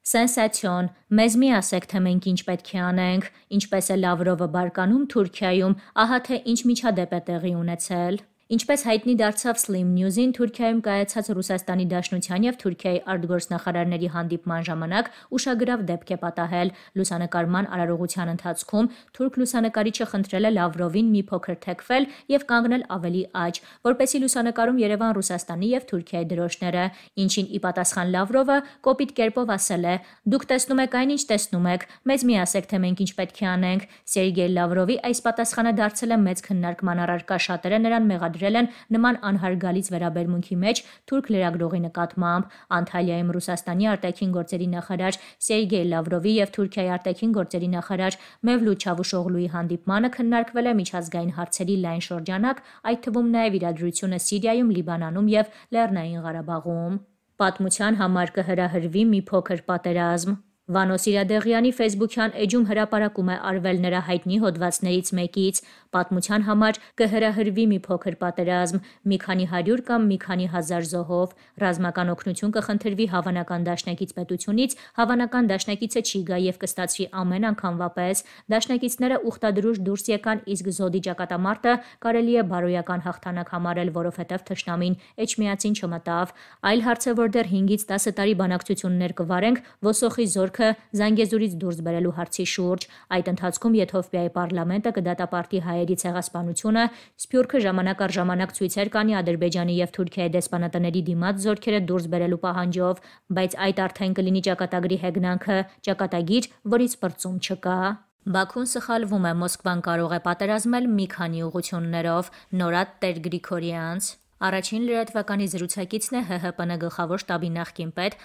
Սենսացիոն, մեզ մի ասեք, թե մենք ինչ պետք է անենք, ինչպես է Լավրովը բարկանում Թուրքիայում, ահա թե ինչ միջադեպ է տեղի ունեցել։ Ինչպես հայտնի դարձավ Slim News-ին, Թուրքիայում կայացած Ռուսաստանի Դաշնության եւ Թուրքիայի արտգործնախարարների հանդիպման ժամանակ ուշագրավ դեպք է պատահել։ Լուսանկարման արարողության ընթացքում թուրք լուսանկարիչը խնդրել է Լավրովին մի փոքր թեքվել եւ կանգնել ավելի աջ, որպեսզի լուսանկարում Երևան Ռուսաստանի եւ Թուրքիայի դրոշները, ինչին ի պատասխան Լավրովը կոպիտ կերպով ասել է. «Դուք տեսնում եք այնինչ տեսնում եք, մեզ մի ասեք, թե մենք ինչ պետք է անենք»։ Սերգեյ Լավրովի այս պատասխանը դարձել է մեծ քննարկման առարկա, շատերը նրան մեղադրել են նման անհարգալից վերաբերմունքի մեջ թուրք լրագրողի նկատմամբ։ Անտալիայում Ռուսաստանի արտաքին գործերի նախարար Սերգեյ Լավրովի եւ Թուրքիայի արտաքին գործերի նախարար Մևլութ Չավուշօղլուի հանդիպմանը քննարկվել է միջազգային հարցերի լայն շրջանակ, այդ թվում նաեւ իրադրությունը Սիրիայում, Լիբանանում եւ Լեռնային Ղարաբաղում։ Պատմության համար կհրահրվի մի փոքր պատերազմ։ Վանո Սիրադեղյանի ֆեյսբուքյան էջում հրապարակում է արվել նրա հայտնի հոդվածներից մեկից։ Պատմության համար կհրահրվի մի փոքր պատերազմ, մի քանի 100 կամ մի քանի 1000 զոհով, ռազմական օգնություն կխնդրվի հավանական դաշնակից պետությունից, հավանական դաշնակիցը չի գա եւ կստացվի ամեն անգամվա պես։ Դաշնակիցները ուխտադրուժ դուրս եկան, իսկ զոդի ճակատամարտը կարելի է բարոյական հաղթանակ համարել, որովհետեւ թշնամին էջմիածին չմտավ։ Այլ հարց է, որ դեռ 5-ից 10 տարի բանակցություններ կվարենք ոսոխի զորքը Զանգեզուրից դուրս բերելու հարցի շուրջ։ Այդ ընթացքում Եթովպիայի պարլամենտը կդատապարտի հայերի ցեղասպանությունը, Սփյուռքը ժամանակ առ ժամանակ ցույցեր կանի Ադրբեջանի եւ Թուրքիայի դեսպանատների դիմաց զորքերը դուրս բերելու պահանջով, բայց այդ արդեն կլինի ճակատագրի հեգնանքը, ճակատագիր, որից պրծում չկա։ Բաքուն սխալվում է, Մոսկվան կարող է պատերազմել մի քանի ուղղություններով, նորադ Տեր Գրիգորյանց։ Առաջին լրատվականի զրուցակիցն է ՀՀՊՆ գլխավոր շտաբի նախկին պետ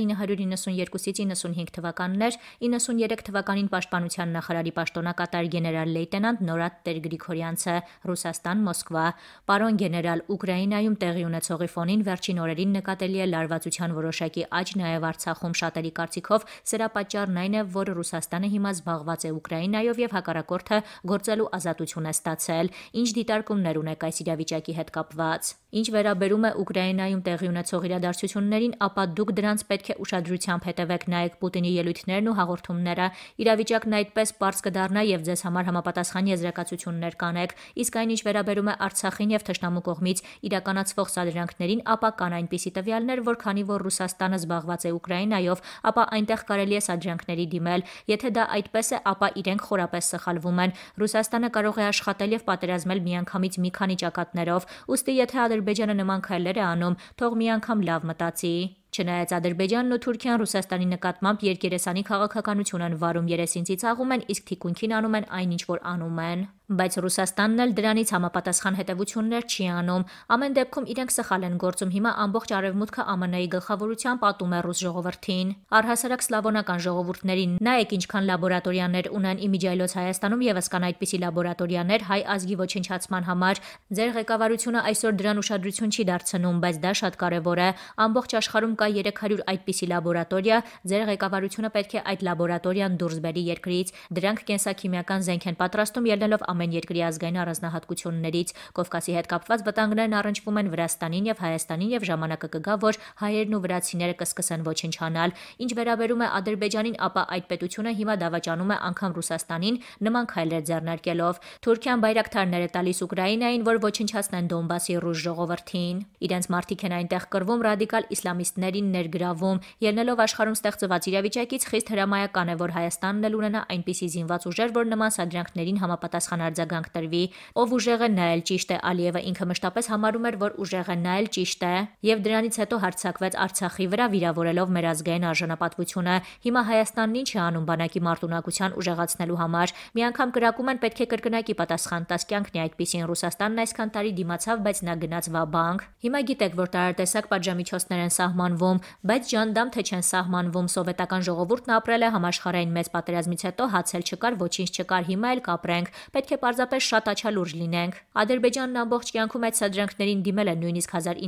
1992-ից 95 թվականներ, 93 թվականին պաշտպանության նախարարի պաշտոնակատար գեներալ լեյտենանտ Նորադ Տեր Գրիգորյանցը, Ռուսաստան, Մոսկվա։ Պարոն գեներալ, Ուկրաինայում տեղի ունեցողի ֆոնին վերջին օրերին նկատելի է լարվածության որոշակի աճ, նաև Արցախում շատերի կարծիքով սրա պատճառն այն է, որ Ռուսաստանը հիմա զբաղված է Ուկրաինայով եւ հակառակորդը գործելու ազատություն է ստացել։ Ինչ դիտարկումներ ունեք այս իրավիճակի հետ կապված։ Ինչ վերաբերում է Ուկրաինայում տեղի ունեցող իրադարձություններին, ապա դուք դրանց պետք է ուշադրությամբ հետևեք, նայեք Պուտինի ելույթներն ու հաղորդումները։ Իրավիճակն այդպես պարզ կդառնա եւ ձեզ համար համապատասխան եզրակացություններ կանեք։ Իսկ այն ինչ վերաբերում է Արցախին եւ թշնամու կողմից իրականացվող սադրանքներին, ապա կան այնպիսի տվյալներ, որ քանի որ Ռուսաստանը զբաղված է Ուկրաինայով, ապա այնտեղ կարելի է սադրանքների դիմել։ Եթե դա այդպես է, ապա իրենք խորապես սխալվում են։ Ռուսաստանը կարող է աշխատել եւ պատերազմել միանգամից մի քանի ճակատներով։ Ուստի եթե Ադրբեջանը նման քայլեր է անում, թող մի անգամ լավ մտածի։ Չնայած Ադրբեջանն ու Թուրքիան Ռուսաստանի նկատմամբ երկերեսանի քաղաքականություն են վարում, երեսին ծիծաղում են, իսկ թիկունքին անում են այն, ինչ որ անում են։ Բայց Ռուսաստանն էլ դրանից համապատասխան հետևություններ չի անում։ Ամեն դեպքում իրենք սխալ են գործում։ Հիմա ամբողջ արևմուտքը ԱՄՆ-ի գլխավորությամբ պատում է ռուս ժողովրդին, առհասարակ սլավոնական ժողովուրդներին։ Նայեք ինչքան լաբորատորիաներ ունեն, իմիջիայլոց Հայաստանում եւս կան այդպիսի լաբորատորիաներ հայ ազգի ոչնչացման համար։ Ձեր ղեկավարությունը այսօր դրան ուշադրություն չի դարձնում, բայց դա շատ կարեւոր է։ Ամբողջ աշխարհում 300 այդպիսի լաբորատորիա, ձեր ղեկավարությունը պետք է այդ լաբորատորիան դուրս բերի երկրից։ Դրանք կենսաքիմիական զենք են պատրաստում ելնելով ամեն երկրի ազգային առանձնահատկություններից։ Կովկասի հետ կապված վտանգներն առնչվում են Վրաստանին եւ Հայաստանին եւ ժամանակը կգա, որ հայերն ու վրացիները կսկսեն ոչնչանալ։ Ինչ վերաբերում է Ադրբեջանին, ապա այդ պետությունը հիմա դավաճանում է անգամ Ռուսաստանին նման քայլեր ձեռնարկելով։ Թուրքիան բայրակթարներ է տալիս Ուկրաինային, որ ոչնչացնեն Դոնբասի ռուս ժողովրդին։ Իրենց մարդիկ են այնտեղ կռվում, ռադիկալ իսլամիստներին ներգրավում։ Ելնելով աշխարհում ստեղծված իրավիճակից խիստ հրամայական է, որ Հայաստանն էլ ունենա այնպիսի զինված ուժեր, որ նման սադրանքներին համապատասխան արձագանք տրվի։ Ով ուժեղ է, նա էլ ճիշտ է, Ալիևը ինքը մշտապես համարում էր, որ ուժեղ է, նա էլ ճիշտ է, եւ դրանից հետո հարձակվեց Արցախի վրա, վիրավորելով մեր ազգային արժանապատվությունը։ Հիմա Հայաստանն ինչ է անում բանակի մարտունակության ուժեղացնելու համար։ Մի անգամ կրակում են, պետք է կրկնակի պատասխան տաս, կյանքն է այդպիսին։ Ռուսաստանն այսքան տարի դիմացավ, բայց նա գնաց վաբանկ։ Հիմա գիտեք, որ տարատեսակ պատժամիջոցներ են սահմանվում, բայց ջանդամ թե չեն սահմանվում։ Սովետական ժողովուրդն ապրել է համաշխարհային մեծ պատերազմից հետո, հացել չկար, ոչինչ չկար, հիմա էլ կապրենք։ Պետք է պարզապես շատ աչալուրջ լինենք։ Ադրբեջանն ամբողջ կյանքում այդ սադրանքներին դիմել է, նույնիսկ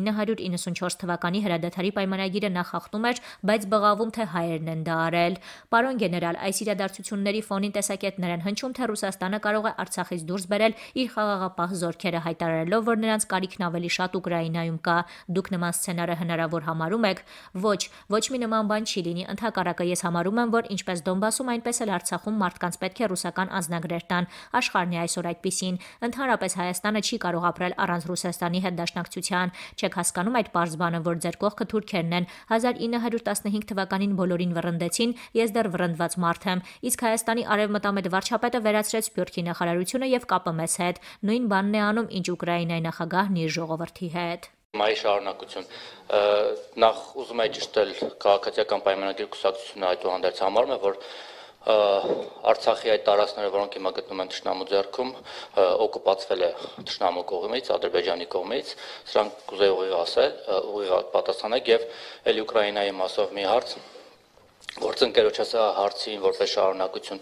1994 թվականի հրադադարի պայմանագիրը նա խախտում էր, բայց բղավում թե հայերն են դա արել։ Պարոն գեներալ, այս իրադարձությունների ֆոնին տեսակետներ են հնչում, թե Ռուսաստանը կարող է Արցախից դուրս բերել իր խաղաղապահ զորքերը, հայտարարելով, որ նրանց կարիքն ավելի շատ Ուկրաինայում կա։ Դուք նման սցենարը հնարավոր համարում եք, եք։ Ոչ մի նման բան չի լինի, ընդհակառակը ես համարում եմ, որ ինչպես Դոնբասում, այնպես էլ Արցախում մարդկանց պետք է ռուսական անձնագրեր տան։ Աշխարհն է այսօր այդպիսին։ Ընդհանրապես Հայաստանը չի կարող ապրել առանց Ռուսաստանի հետ դաշնակցության։ Չեք հասկանում այդ պարզ բանը, որ ձեր կողքը թուրքերն են։ 1915 թվականին բոլորին վռնդեցին, ես դեռ վռնդված մարդ եմ, իսկ Հայաստանի արևմտամետ վարչապետը վերացրեց Սփյուռքի նախարարությունը եւ կապը մեզ հետ։ Նույն բանն է անում, ինչ Ուկրաինայի նախագահն իր ժողովրդի հետ։ Մայի շարունակություն նախ ուզում եմ ճշտել քաղաքացիական պայմանագիր կուսակցությունը այդուհանդերձ համարում է, որ Արցախի այդ տարածքները, որոնք հիմա գտնվում են թշնամու ձեռքում, օկուպացվել է թշնամու կողմից, Ադրբեջանի կողմից, սրանք կուզեի ուղիղ ասել, ուղիղ պատասխանել եւ ելի Ուկրաինայի մասով մի հարց, գործընկերոջս հարցին որպես շարունակություն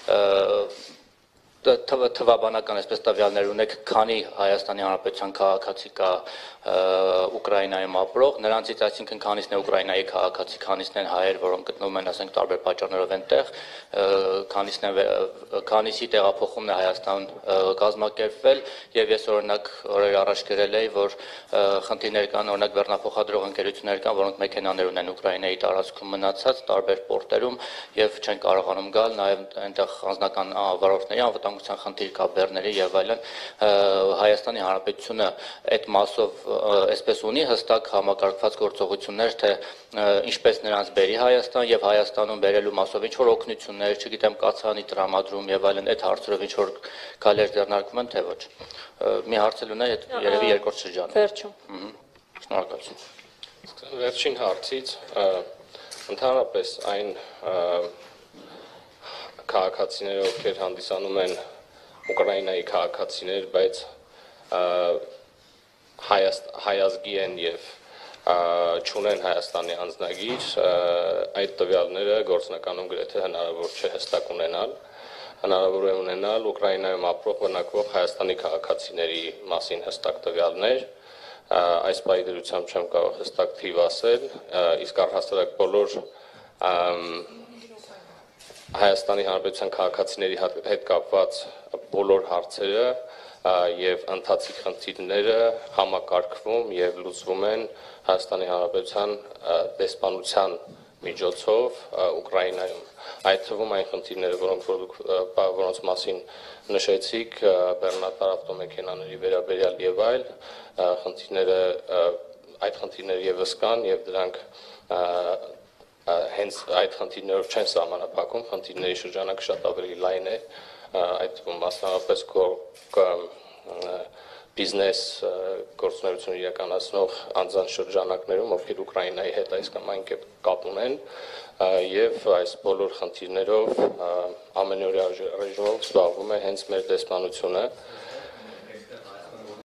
թվաբանական այսպես տվյալներ ունեք, քանի Հայաստանի Հանրապետության քաղաքացի կա Ուկրաինայում ապրող, նրանցից այսինքն քանիսն է Ուկրաինայի քաղաքացի, քանիսն են հայեր, որոնք գտնվում են, ասենք, տարբեր պատճառներով այնտեղ, քանիսի տեղափոխումն է Հայաստան կազմակերպվել, եւ ես օրինակ օրեր առաջ գրել էի, որ խնդիրներ կան, օրինակ բեռնափոխադրող ընկերություններ կան, որոնք մեքենաներ ունեն Ուկրաինայի տարածքում մնացած տարբեր պորտերում եւ չեն կարողանում գալ, նաեւ այնտեղ անձնական վարորդների անվտանգության խնդիր կա, բեռների եւ այլն։ Հայաստանի Հանրապետությունը այդ մասով այսպես ունի հստակ համակարգված գործողություններ, թե ինչպես նրանց բերի Հայաստան եւ Հայաստանում բերելու մասով ինչ որ օգնություններ, չգիտեմ, կացանի տրամադրում եւ այլն, այդ հարցերով ինչ որ գալեր ձեռնարկվում են, թե ոչ։ Մի հարց էլ ունի, երևի երկրորդ շրջանում։ Վերջում։ Շնորհակալություն։ Վերջին հարցից ընդհանրապես այն քաղաքացիները, ովքեր հանդիսանում են Ուկրաինայի քաղաքացիներ, բայց հայազգի են եւ չունեն Հայաստանի անձնագիր, այդ տվյալները գործնականում գրեթե հնարավոր չէ հստակ ունենալ, հնարավոր է ունենալ Ուկրաինայում ապրող բնակվող Հայաստանի քաղաքացիների մասին հստակ տվյալներ, այս պահի դրությամբ չեմ կարող հստակ թիվ ասել, իսկ առհասարակ բոլոր Հայաստանի Հանրապետության քաղաքացիների հետ կապված բոլոր հարցերը եւ ընթացիկ խնդիրները համակարգվում եւ լուծվում են Հայաստանի Հանրապետության դեսպանության միջոցով Ուկրաինայում։ Այդ թվում այն խնդիրները, որոնց մասին նշեցիք, բեռնատար ավտոմեքենաների վերաբերյալ եւ այլ խնդիրները, այդ խնդիրները եւս կան եւ դրանք հենց այդ խնդիրներով չեն սահմանափակում, խնդիրների շրջանակը շատ ավելի լայն է, այդ թվում մասնավորապես բիզնես գործունեություն իրականացնող անձանց շրջանակներում, ովքեր Ուկրաինայի հետ այս կամ այն կապ ունեն, եւ այս բոլոր խնդիրներով ամենօրյա ռեժիմով զբաղվում է հենց մեր դեսպանությունը,